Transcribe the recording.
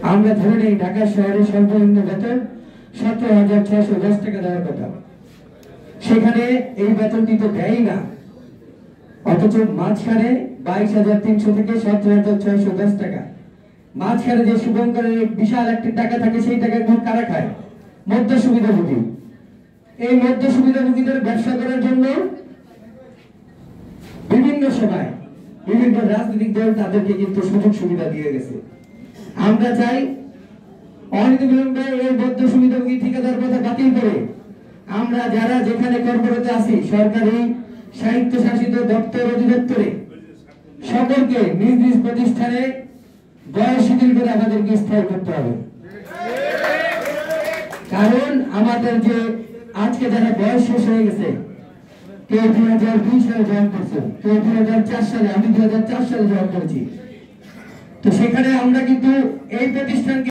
আমরা ধরে নেই ঢাকা শহরের সর্বনিম্ন বেতন 17,610 টাকা দেওয়ার কথা, সেখানে এই বেতনটি তো দেয় না, অথচ মাঝখানে 22,300 থেকে 17,610 টাকা, মাঝখানে যে শুভঙ্করের বিশাল একটি টাকা থাকে সেই টাকা কারা খায়? মধ্য সুবিধাভোগী। এই মধ্য সুবিধাভোগীদের ব্যবসা করার জন্য বিভিন্ন সময় বিভিন্ন রাজনৈতিক দল তাদেরকে কিন্তু সুযোগ সুবিধা দিয়ে গেছে। আমরা চাই অনতিবিলম্বে এই মধ্য সুবিধাভোগী ঠিকাদার কথা বাতিল করে আমরা যারা যেখানে কর্মরত আছি সরকারি স্বায়ত্তশাসিত দপ্তর অধিদপ্তরে সকলকে নিজ নিজ প্রতিষ্ঠানে বয়স শিথিল করে আমাদেরকে স্থায়ী করতে হবে। কারণ আমাদের যে আজকে যারা বয়স শেষ হয়ে গেছে, কেউ 2002 সালে জয়েন করছে, কেউ 2004 সালে, আমি 2004 সালে জয়েন করেছি, তো সেখানে আমরা কিন্তু এই প্রতিষ্ঠানকে